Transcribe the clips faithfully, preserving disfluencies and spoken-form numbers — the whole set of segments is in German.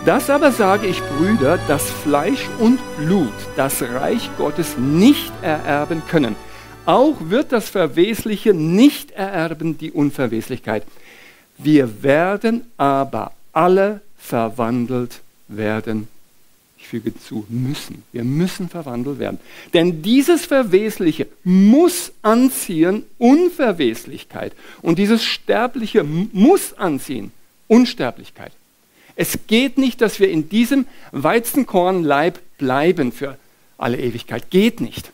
Das aber sage ich, Brüder, dass Fleisch und Blut das Reich Gottes nicht ererben können. Auch wird das Verwesliche nicht ererben, die Unverweslichkeit. Wir werden aber alle verwandelt werden. Ich füge zu, müssen. Wir müssen verwandelt werden. Denn dieses Verwesliche muss anziehen Unverweslichkeit. Und dieses Sterbliche muss anziehen Unsterblichkeit. Es geht nicht, dass wir in diesem Weizenkornleib bleiben für alle Ewigkeit. Geht nicht.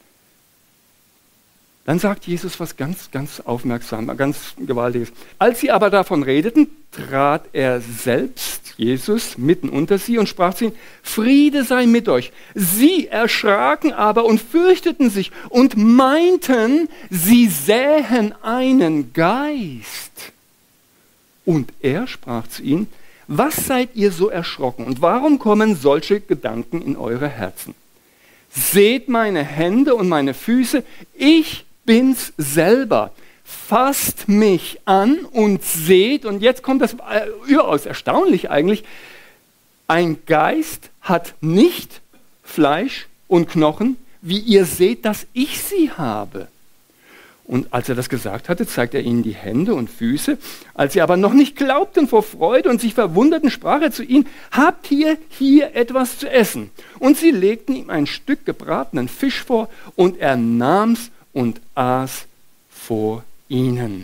Dann sagt Jesus was ganz, ganz aufmerksam, ganz Gewaltiges. Als sie aber davon redeten, trat er selbst, Jesus, mitten unter sie und sprach zu ihnen, Friede sei mit euch. Sie erschraken aber und fürchteten sich und meinten, sie sähen einen Geist. Und er sprach zu ihnen, was seid ihr so erschrocken und warum kommen solche Gedanken in eure Herzen? Seht meine Hände und meine Füße, ich bin's selber. Fasst mich an und seht, und jetzt kommt das äh, überaus erstaunlich eigentlich, ein Geist hat nicht Fleisch und Knochen, wie ihr seht, dass ich sie habe. Und als er das gesagt hatte, zeigte er ihnen die Hände und Füße. Als sie aber noch nicht glaubten vor Freude und sich verwunderten, sprach er zu ihnen, habt ihr hier etwas zu essen? Und sie legten ihm ein Stück gebratenen Fisch vor, und er nahm's und aß vor ihnen.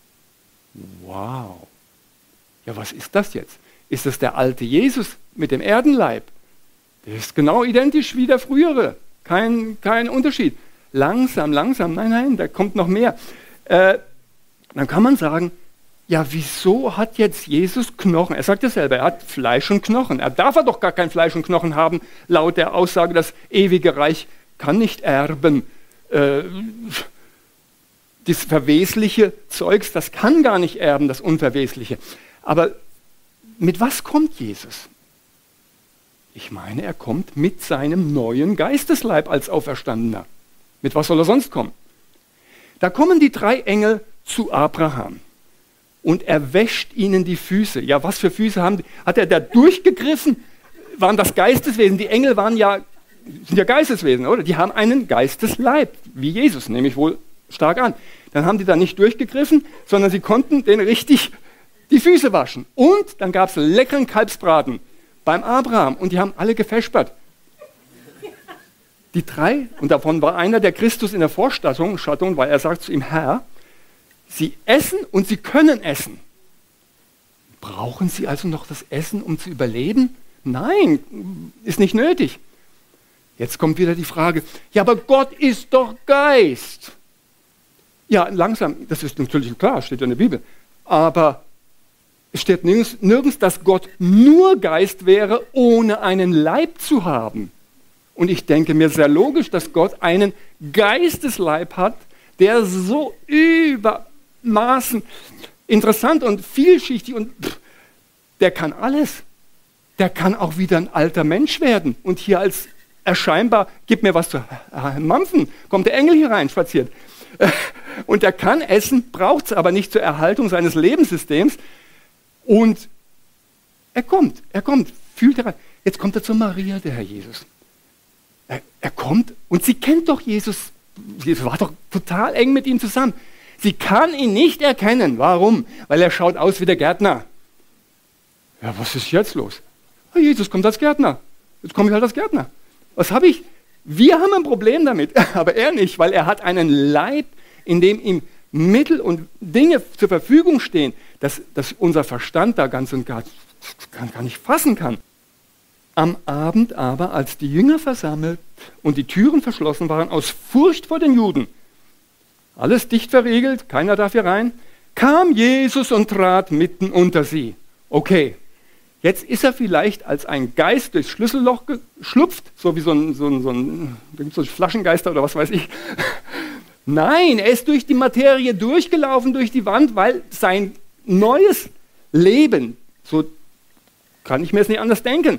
Wow. Ja, was ist das jetzt? Ist das der alte Jesus mit dem Erdenleib? Der ist genau identisch wie der frühere. Kein, kein Unterschied. Langsam, langsam, nein, nein, da kommt noch mehr. Äh, dann kann man sagen, ja, wieso hat jetzt Jesus Knochen? Er sagt ja selber, er hat Fleisch und Knochen. Er darf er doch gar kein Fleisch und Knochen haben, laut der Aussage, das ewige Reich kann nicht erben. Äh, das verwesliche Zeugs, das kann gar nicht erben, das Unverwesliche. Aber mit was kommt Jesus? Ich meine, er kommt mit seinem neuen Geistesleib als Auferstandener. Mit was soll er sonst kommen? Da kommen die drei Engel zu Abraham und er wäscht ihnen die Füße. Ja, was für Füße haben die? Hat er da durchgegriffen? Waren das Geisteswesen? Die Engel waren ja, sind ja Geisteswesen, oder? Die haben einen Geistesleib, wie Jesus, nehme ich wohl stark an. Dann haben die da nicht durchgegriffen, sondern sie konnten den richtig die Füße waschen. Und dann gab es leckeren Kalbsbraten beim Abraham und die haben alle gefespert. Die drei, und davon war einer der Christus in der Vorstattung, Schattung, weil er sagt zu ihm, Herr, Sie essen und Sie können essen. Brauchen Sie also noch das Essen, um zu überleben? Nein, ist nicht nötig. Jetzt kommt wieder die Frage, ja, aber Gott ist doch Geist. Ja, langsam, das ist natürlich klar, steht ja in der Bibel. Aber es steht nirgends, nirgends, dass Gott nur Geist wäre, ohne einen Leib zu haben. Und ich denke mir sehr logisch, dass Gott einen Geistesleib hat, der so übermaßen interessant und vielschichtig und pff, der kann alles. Der kann auch wieder ein alter Mensch werden. Und hier als erscheinbar, gib mir was zu mampfen, kommt der Engel hier rein, spaziert. Und der kann essen, braucht es aber nicht zur Erhaltung seines Lebenssystems. Und er kommt, er kommt, fühlt er rein. Jetzt kommt er zu Maria, der Herr Jesus. Er, er kommt und sie kennt doch Jesus. Sie war doch total eng mit ihm zusammen. Sie kann ihn nicht erkennen. Warum? Weil er schaut aus wie der Gärtner. Ja, was ist jetzt los? Oh, Jesus kommt als Gärtner. Jetzt komme ich halt als Gärtner. Was habe ich? Wir haben ein Problem damit, aber er nicht, weil er hat einen Leib, in dem ihm Mittel und Dinge zur Verfügung stehen, dass, dass unser Verstand da ganz und gar, gar nicht fassen kann. Am Abend aber, als die Jünger versammelt und die Türen verschlossen waren, aus Furcht vor den Juden, alles dicht verriegelt, keiner darf hier rein, kam Jesus und trat mitten unter sie. Okay, jetzt ist er vielleicht als ein Geist durchs Schlüsselloch geschlüpft, so wie so ein, so ein, so ein, da gibt's so Flaschengeister oder was weiß ich. Nein, er ist durch die Materie durchgelaufen, durch die Wand, weil sein neues Leben, so kann ich mir es nicht anders denken,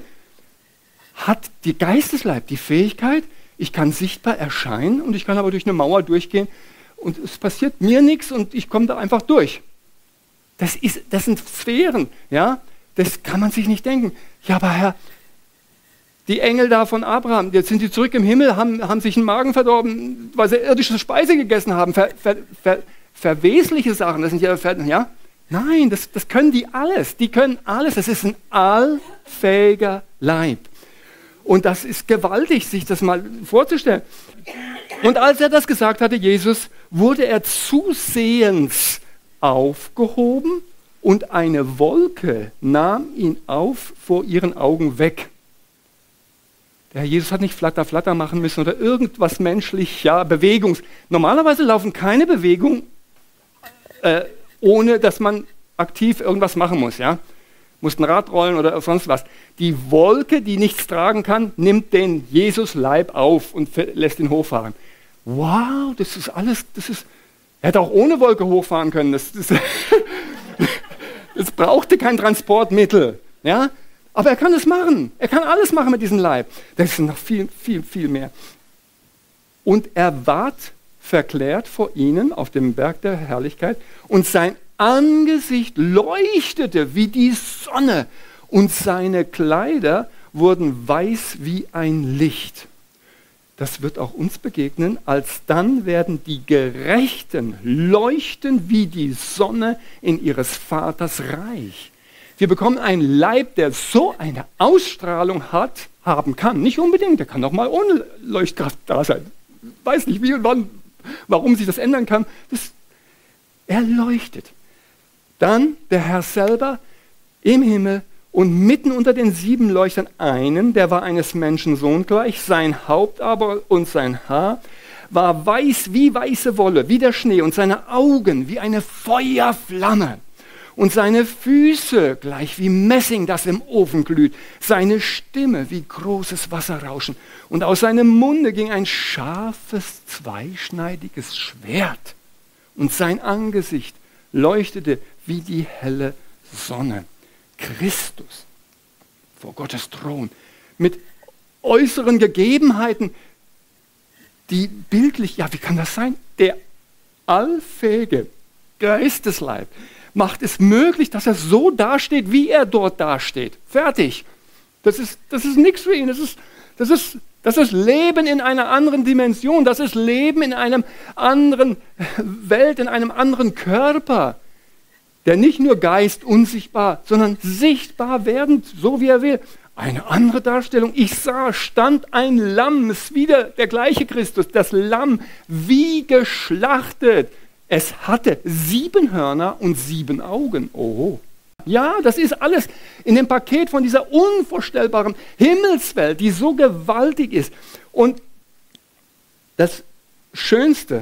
hat die Geistesleib, die Fähigkeit, ich kann sichtbar erscheinen und ich kann aber durch eine Mauer durchgehen und es passiert mir nichts und ich komme da einfach durch. Das, ist, das sind Sphären, ja, Das kann man sich nicht denken. Ja, aber Herr, die Engel da von Abraham, jetzt sind sie zurück im Himmel, haben, haben sich den Magen verdorben, weil sie irdische Speise gegessen haben. Ver, ver, ver, verwesliche Sachen, das sind ja, ver, ja? Nein, das, das können die alles. Die können alles. Das ist ein allfähiger Leib. Und das ist gewaltig, sich das mal vorzustellen. Und als er das gesagt hatte, Jesus, wurde er zusehends aufgehoben und eine Wolke nahm ihn auf vor ihren Augen weg. Der Herr Jesus hat nicht flatter, flatter machen müssen oder irgendwas menschlich, ja, Bewegungs. Normalerweise laufen keine Bewegungen, äh, ohne dass man aktiv irgendwas machen muss, ja. Muss ein Rad rollen oder sonst was. Die Wolke, die nichts tragen kann, nimmt den Jesus-Leib auf und lässt ihn hochfahren. Wow, das ist alles, das ist, er hätte auch ohne Wolke hochfahren können. Das, das, das brauchte kein Transportmittel, ja. Aber er kann es machen. Er kann alles machen mit diesem Leib. Das ist noch viel, viel, viel mehr. Und er ward verklärt vor ihnen auf dem Berg der Herrlichkeit und sein Angesicht leuchtete wie die Sonne und seine Kleider wurden weiß wie ein Licht. Das wird auch uns begegnen. Alsdann werden die Gerechten leuchten wie die Sonne in ihres Vaters Reich. Wir bekommen einen Leib, der so eine Ausstrahlung hat, haben kann. Nicht unbedingt, der kann auch mal ohne Leuchtkraft da sein. Weiß nicht wie und wann, warum sich das ändern kann. Das, er leuchtet. Dann der Herr selber im Himmel und mitten unter den sieben Leuchtern einen, der war eines Menschen Sohn gleich, sein Haupt aber und sein Haar war weiß wie weiße Wolle, wie der Schnee und seine Augen wie eine Feuerflamme. Und seine Füße gleich wie Messing, das im Ofen glüht. Seine Stimme wie großes Wasserrauschen. Und aus seinem Munde ging ein scharfes, zweischneidiges Schwert. Und sein Angesicht leuchtete wie die helle Sonne. Christus vor Gottes Thron. Mit äußeren Gegebenheiten, die bildlich, ja, wie kann das sein? Der allfähige Geistesleib macht es möglich, dass er so dasteht, wie er dort dasteht. Fertig. Das ist, das ist nichts für ihn. Das ist, das, ist, das ist Leben in einer anderen Dimension. Das ist Leben in einem anderen Welt, in einem anderen Körper, der nicht nur Geist unsichtbar, sondern sichtbar werdend, so wie er will. Eine andere Darstellung. Ich sah, stand ein Lamm, ist wieder der gleiche Christus, das Lamm wie geschlachtet. Es hatte sieben Hörner und sieben Augen. Oh, ja, das ist alles in dem Paket von dieser unvorstellbaren Himmelswelt, die so gewaltig ist. Und das Schönste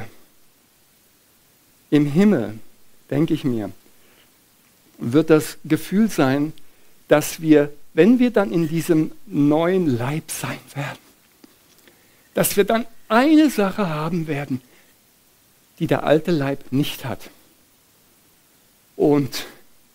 im Himmel, denke ich mir, wird das Gefühl sein, dass wir, wenn wir dann in diesem neuen Leib sein werden, dass wir dann eine Sache haben werden, die der alte Leib nicht hat. Und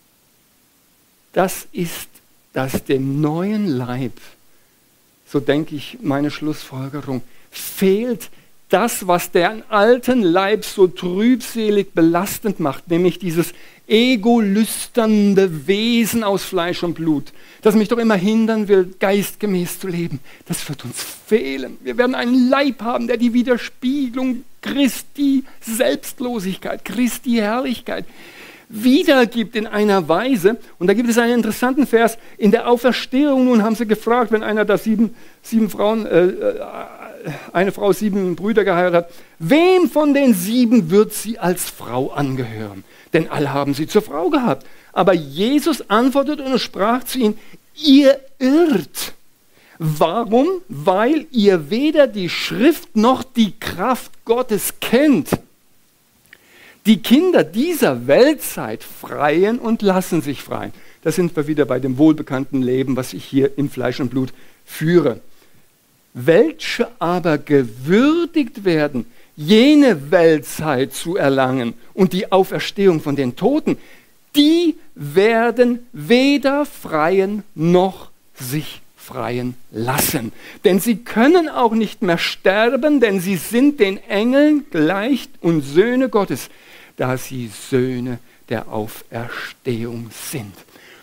das ist, dass dem neuen Leib, so denke ich meine Schlussfolgerung, fehlt das, was den alten Leib so trübselig belastend macht, nämlich dieses ego-lüsternde Wesen aus Fleisch und Blut, das mich doch immer hindern will, geistgemäß zu leben. Das wird uns fehlen. Wir werden einen Leib haben, der die Widerspiegelung Christi Selbstlosigkeit, Christi Herrlichkeit wiedergibt in einer Weise. Und da gibt es einen interessanten Vers. In der Auferstehung nun haben sie gefragt, wenn einer da sieben, sieben Frauen, äh, eine Frau sieben Brüder geheiratet hat, wem von den sieben wird sie als Frau angehören? Denn alle haben sie zur Frau gehabt. Aber Jesus antwortete und sprach zu ihnen, ihr irrt. Warum? Weil ihr weder die Schrift noch die Kraft Gottes kennt. Die Kinder dieser Weltzeit freien und lassen sich freien. Da sind wir wieder bei dem wohlbekannten Leben, was ich hier in Fleisch und Blut führe. Welche aber gewürdigt werden, jene Weltzeit zu erlangen und die Auferstehung von den Toten, die werden weder freien noch sich freien lassen. Denn sie können auch nicht mehr sterben, denn sie sind den Engeln gleich und Söhne Gottes, da sie Söhne der Auferstehung sind.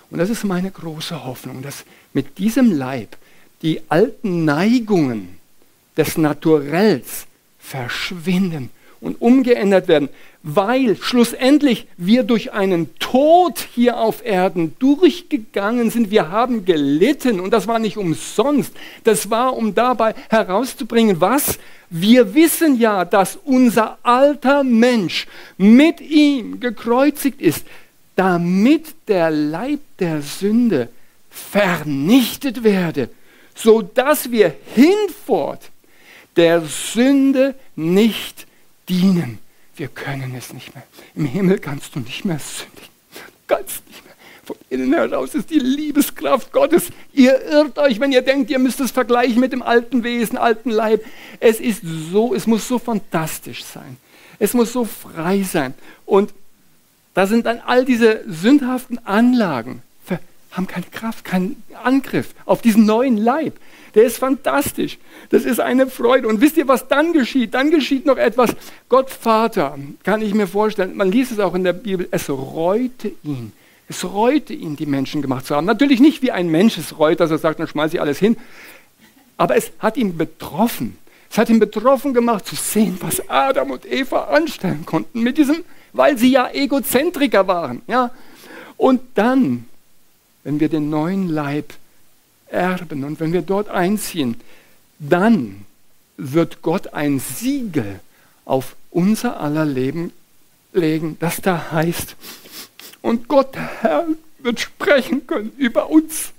Und das ist meine große Hoffnung, dass mit diesem Leib die alten Neigungen des Naturells verschwinden und umgeändert werden, weil schlussendlich wir durch einen Tod hier auf Erden durchgegangen sind. Wir haben gelitten und das war nicht umsonst. Das war, um dabei herauszubringen, was? Wir wissen ja, dass unser alter Mensch mit ihm gekreuzigt ist, damit der Leib der Sünde vernichtet werde, sodass wir hinfort der Sünde nicht dienen. Wir können es nicht mehr. Im Himmel kannst du nicht mehr sündigen. Du kannst nicht mehr. Von innen heraus ist die Liebeskraft Gottes. Ihr irrt euch, wenn ihr denkt, ihr müsst es vergleichen mit dem alten Wesen, alten Leib. Es ist so, es muss so fantastisch sein. Es muss so frei sein. Und da sind dann all diese sündhaften Anlagen, haben keine Kraft, keinen Angriff auf diesen neuen Leib. Der ist fantastisch. Das ist eine Freude. Und wisst ihr, was dann geschieht? Dann geschieht noch etwas. Gott Vater, kann ich mir vorstellen, man liest es auch in der Bibel, es reute ihn. Es reute ihn, die Menschen gemacht zu haben. Natürlich nicht wie ein Mensch es reut, dass er sagt, dann schmeiße ich alles hin. Aber es hat ihn betroffen. Es hat ihn betroffen gemacht, zu sehen, was Adam und Eva anstellen konnten mit diesem, weil sie ja Egozentriker waren. Ja? Und dann, wenn wir den neuen Leib erben und wenn wir dort einziehen, dann wird Gott ein Siegel auf unser aller Leben legen, das da heißt, und Gott, der Herr, wird sprechen können über uns.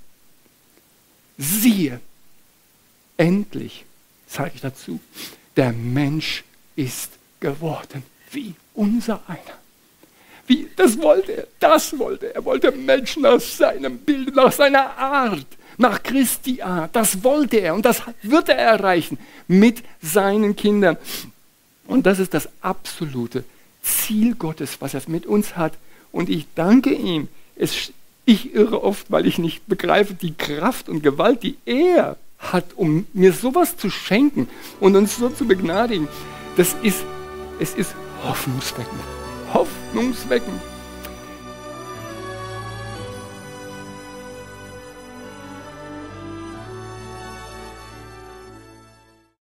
Siehe, endlich, sage ich dazu, der Mensch ist geworden wie unser einer. Wie, das wollte er, das wollte er. Er wollte Menschen nach seinem Bild, nach seiner Art, nach Christi Art. Das wollte er und das wird er erreichen mit seinen Kindern. Und das ist das absolute Ziel Gottes, was er mit uns hat. Und ich danke ihm. Es, ich irre oft, weil ich nicht begreife, die Kraft und Gewalt, die er hat, um mir sowas zu schenken und uns so zu begnadigen. Das ist, es ist hoffnungsweckend. Hoffnungsweckend.